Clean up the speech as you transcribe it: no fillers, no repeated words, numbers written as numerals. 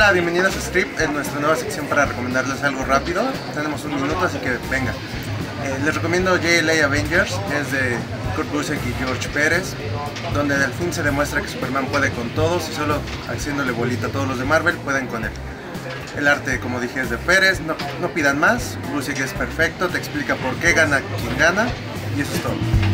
Hola, bienvenidos a Script, en nuestra nueva sección para recomendarles algo rápido. Tenemos un minuto, así que venga. Les recomiendo JLA Avengers, que es de Kurt Busiek y George Pérez, donde al fin se demuestra que Superman puede con todos y solo haciéndole bolita a todos los de Marvel pueden con él. El arte, como dije, es de Pérez, no pidan más. Busiek es perfecto, te explica por qué gana quien gana y eso es todo.